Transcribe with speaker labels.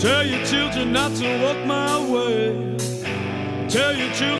Speaker 1: Tell your children not to walk my way. Tell your children